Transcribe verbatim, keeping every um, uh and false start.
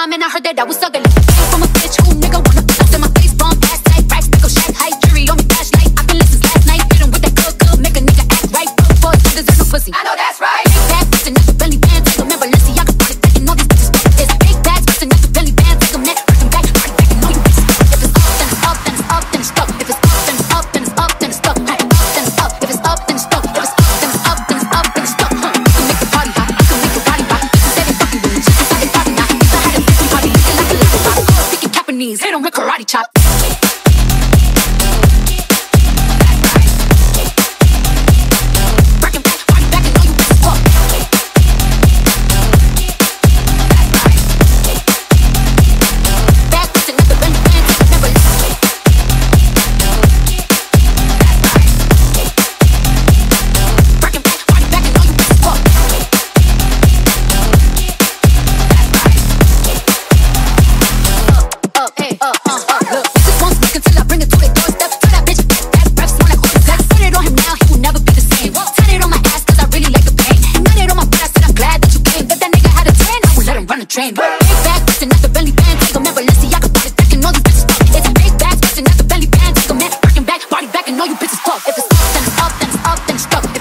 time and I heard that I was ugly. Came from a bitch who nigga wanna put up in my face, bump ass tight, racks, nickel shack, height, jury on me flashlight. I've been listening last night, hit him with that good, good, make a nigga act right. Good boy, you deserve no pussy. I know that's right. Big bag, bustin' at the belly band, take 'em and Balenciaga, body taking all these bitches fuck this. Big bags, bustin' at the belly band, take 'em and working back, body back, and all you bitches fuck. If it's up, then it's up, then it's up, then it's stuck. If it's up, then it's up, then it's up, then it's stuck. Then it's up, if it's up, then it's stuck. If it's up, then it's up, then it's up, then it's stuck. Huh. You can make the party hot, you can make the body rock. You can say they fucking with me, just like they probably not. If I had a bitch, party looking like a little rock. Oh, speaking Japanese, hit 'em with karate chop. Train. Big bag, bustin' at the belly band, take 'em and Balenciaga, body back, and all these bitches fuck. It's a big bag, bustin' at the belly band, take 'em and working back, body back, and all you bitches fuck. If it's up, then it's up, then it's up, then it's stuck.